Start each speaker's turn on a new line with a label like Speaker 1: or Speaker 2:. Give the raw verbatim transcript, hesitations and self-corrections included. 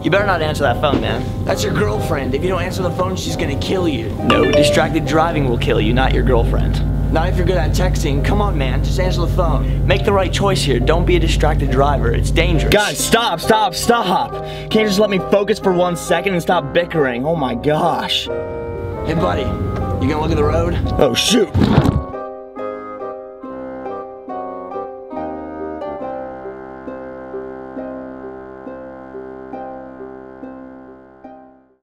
Speaker 1: You better not answer that phone, man. That's your girlfriend. If you don't answer the phone, she's gonna kill you. No, distracted driving will kill you, not your girlfriend. Not if you're good at texting. Come on, man, just answer the phone. Make the right choice here. Don't be a distracted driver. It's dangerous.
Speaker 2: Guys, stop, stop, stop. Can't you just let me focus for one second and stop bickering? Oh my gosh.
Speaker 1: Hey, buddy, you gonna look at the road?
Speaker 2: Oh, shoot.